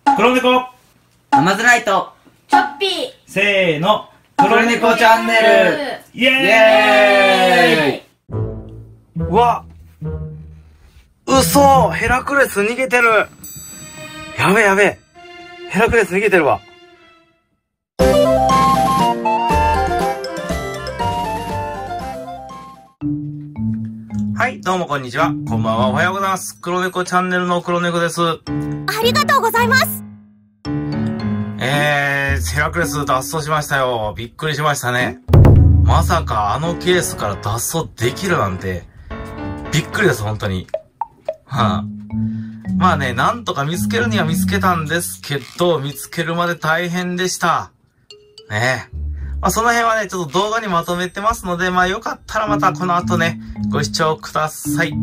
黒猫アマズライトチョッピーせーの黒猫チャンネルイエーイイエうわ嘘ヘラクレス逃げてるやべえやべえヘラクレス逃げてるわはい、どうもこんにちは。こんばんは。おはようございます。黒猫チャンネルの黒猫です。 ありがとうございます。 ヘラクレス脱走しましたよ。びっくりしましたね。まさかあのケースから脱走できるなんて、びっくりです、本当に。まあね、なんとか見つけるには見つけたんですけど、見つけるまで大変でした。ねえ。まあその辺はね、ちょっと動画にまとめてますので、まあよかったらまたこの後ね、ご視聴ください。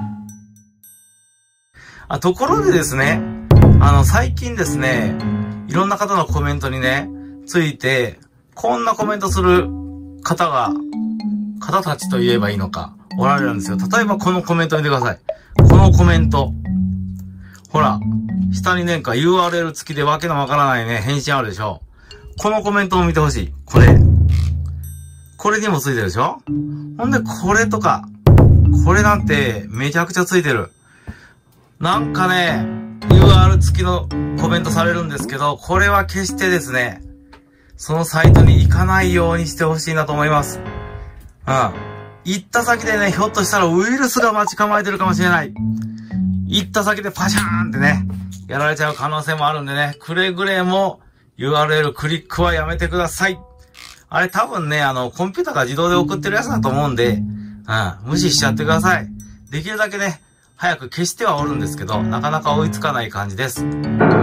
ところでですね、最近ですね、いろんな方のコメントにね、ついて、こんなコメントする方たちと言えばいいのか、おられるんですよ。例えばこのコメント見てください。このコメント。ほら、下になんか URL 付きでわけのわからないね、返信あるでしょ。このコメントを見てほしい。これにもついてるでしょ。ほんで、これとか、これなんてめちゃくちゃついてる。なんかね、URL 付きのコメントされるんですけど、これは決してですね、そのサイトに行かないようにしてほしいなと思います。行った先でね、ひょっとしたらウイルスが待ち構えてるかもしれない。行った先でパシャーンってね、やられちゃう可能性もあるんでね、くれぐれも URL クリックはやめてください。あれ多分ね、コンピューターが自動で送ってるやつだと思うんで、無視しちゃってください。できるだけね、早く消してはおるんですけど、なかなか追いつかない感じです。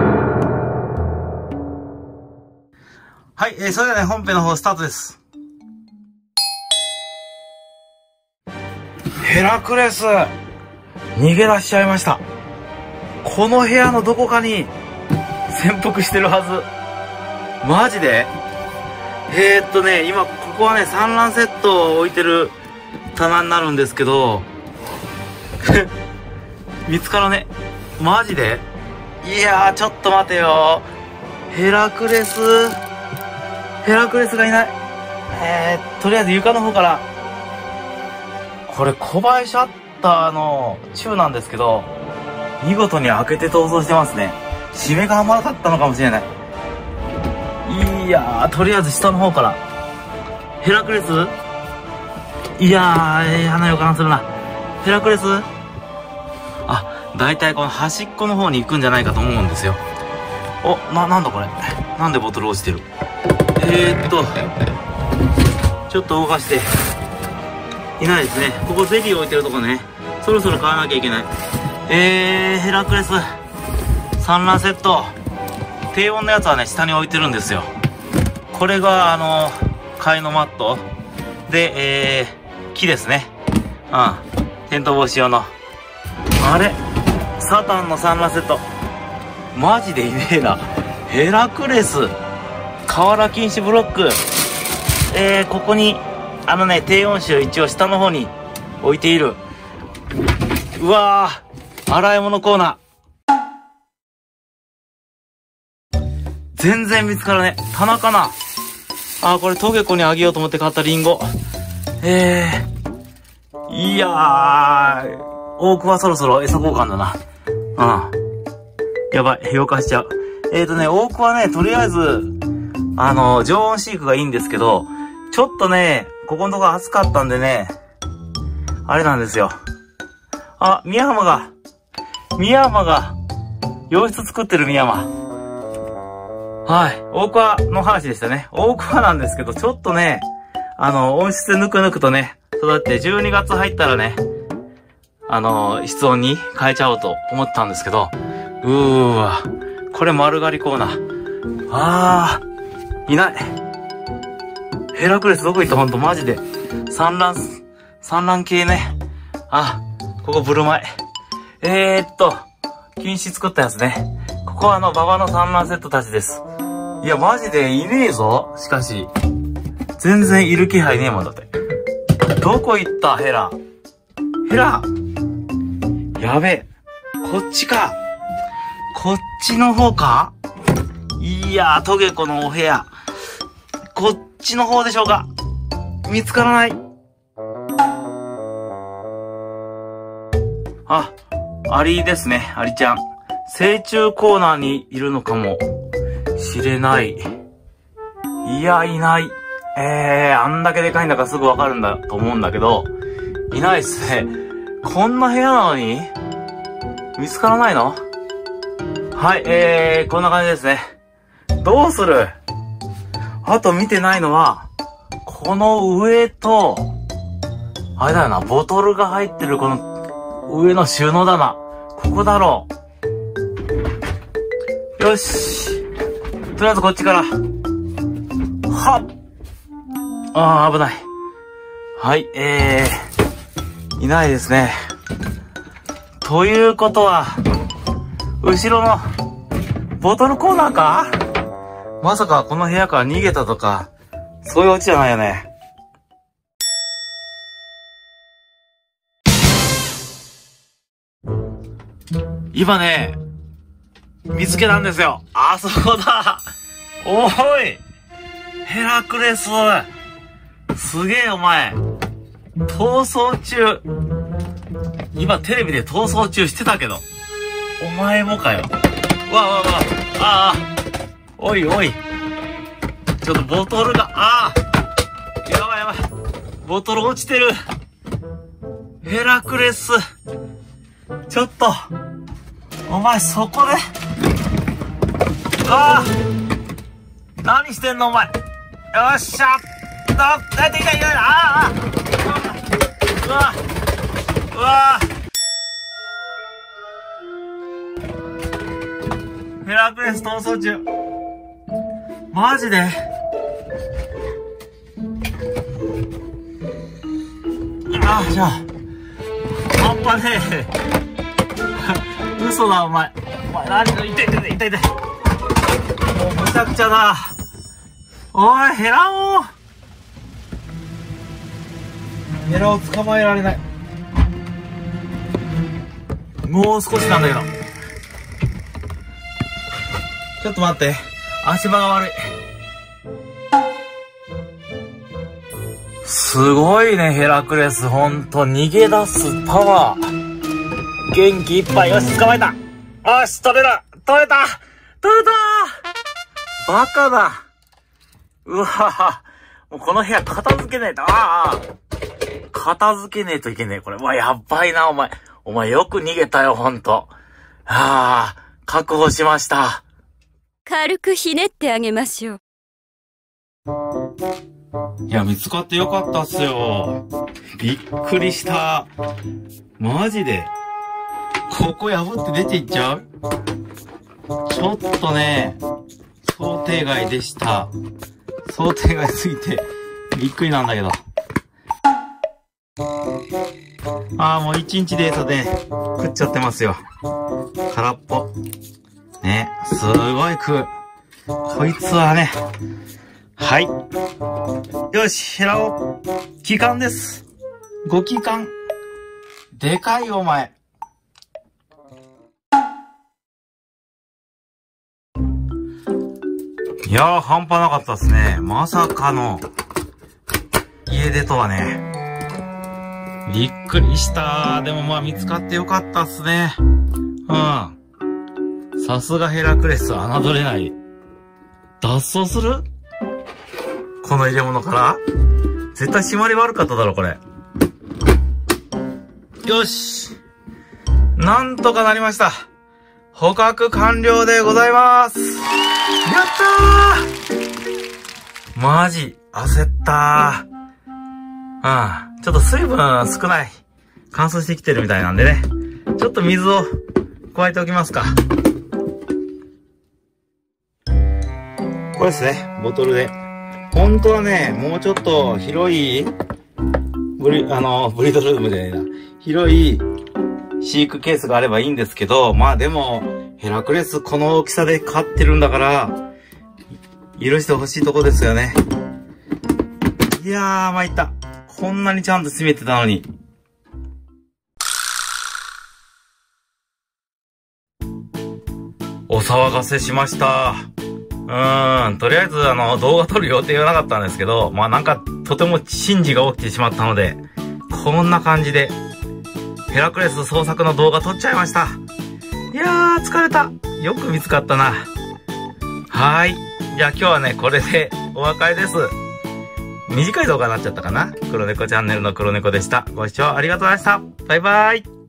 はい、それではね、本編の方スタートです。ヘラクレス、逃げ出しちゃいました。この部屋のどこかに潜伏してるはず。マジで？今、ここはね、産卵セットを置いてる棚になるんですけど、見つからね。マジで？いやー、ちょっと待てよ。ヘラクレスがいない。とりあえず床の方から。これ、小林シャッターの中なんですけど、見事に開けて逃走してますね。締めが甘かったのかもしれない。いやー、とりあえず下の方から。ヘラクレス？いやー、花予感するな。ヘラクレス？だいたいこの端っこの方に行くんじゃないかと思うんですよ。なんだこれ。なんでボトル落ちてる？ちょっと動かして。いないですね。ここゼリー置いてるとこね。そろそろ買わなきゃいけない。ヘラクレス。産卵セット。低温のやつはね、下に置いてるんですよ。これが、替えのマット。で、木ですね。転倒防止用の。あれ？サタンの産卵セット。マジでいねえな。ヘラクレス。瓦禁止ブロック。ここに、低温種一応下の方に置いている。うわぁ、洗い物コーナー。全然見つからね。棚かな？これトゲコにあげようと思って買ったリンゴ。いやー、多くはそろそろ餌交換だな。やばい、溶化しちゃう。多くはね、とりあえず、常温飼育がいいんですけど、ちょっとね、ここのとこ暑かったんでね、あれなんですよ。宮浜が、洋室作ってる宮浜。はい。大桑の話でしたね。大桑なんですけど、ちょっとね、温室でぬくぬくとね、育って12月入ったらね、室温に変えちゃおうと思ってたんですけど、これ丸刈りコーナー。いない。ヘラクレスどこ行った？ほんとマジで。産卵系ね。ここブルマイ。禁止作ったやつね。ここは馬場の産卵セットたちです。いや、マジでいねえぞ。しかし。全然いる気配ねえもんだって。どこ行ったヘラ。やべえ。こっちか。 こっちの方か？いやー、トゲコのお部屋。こっちの方でしょうか？見つからない。あ、アリですね、アリちゃん。成虫コーナーにいるのかもしれない。いや、いない。あんだけでかいんだからすぐわかるんだと思うんだけど、いないっすね。こんな部屋なのに見つからないの？はい、こんな感じですね。どうする？あと見てないのは、この上と、あれだよな、ボトルが入ってるこの上の収納棚。ここだろう。よし。とりあえずこっちから。はっ。あー、危ない。はい、いないですね。ということは、後ろのボトルコーナーか？まさかこの部屋から逃げたとか、そういうオチじゃないよね。今ね、見つけたんですよ。あそこだ。おい、ヘラクレス。すげえお前。逃走中。今テレビで逃走中してたけど。お前もかよ。わ。ああ。おいおい。ちょっとボトルが、やばい。ボトル落ちてる。ヘラクレス。ちょっと。お前そこで。何してんのお前。よっしゃ。痛い。うわ。ヘラクレス逃走中。マジで？じゃあ。半端ねえ。嘘だ、お前。何？痛い。もうむちゃくちゃだ。おい、ヘラを捕まえられない。もう少しなんだけど。ちょっと待って。足場が悪い。すごいね、ヘラクレス。ほんと、逃げ出すパワー。元気いっぱい。よし、捕まえた。よし、取れた。バカだ。うわぁ。もうこの部屋片付けねえと。片付けねえといけねえ。これ。うわ、やばいな、お前。お前よく逃げたよ、ほんと。確保しました。 軽くひねってあげましょう。 いや、見つかってよかったっすよ。びっくりした。マジで。ここ破って出ていっちゃう？ちょっとね、想定外でした。想定外すぎて、びっくりなんだけど。もう1日デートで食っちゃってますよ。空っぽ。ね、すごい食う。こいつはね、はい。よし、ヘラオ、帰還です。ご帰還。でかいよ、お前。いやー、半端なかったっすね。まさかの、家出とはね。びっくりした。でもまあ見つかってよかったっすね。さすがヘラクレス、侮れない。脱走する？この入れ物から絶対締まり悪かっただろ、これ。よし。なんとかなりました。捕獲完了でございます。やったー！マジ、焦ったー。ちょっと水分少ない。乾燥してきてるみたいなんでね。ちょっと水を加えておきますか。これですね、ボトルで。本当はね、もうちょっと広い、ブリードルームで、広い飼育ケースがあればいいんですけど、まあでも、ヘラクレスこの大きさで飼ってるんだから、許してほしいとこですよね。いやー、参った。こんなにちゃんと閉めてたのに。 お騒がせしました。とりあえず動画撮る予定はなかったんですけど、まあなんかとても珍事が起きてしまったので、こんな感じで、ヘラクレス捜索の動画撮っちゃいました。いやー、疲れた。よく見つかったな。はーい。じゃあ今日はね、これでお別れです。短い動画になっちゃったかな。黒猫チャンネルの黒猫でした。ご視聴ありがとうございました。バイバーイ。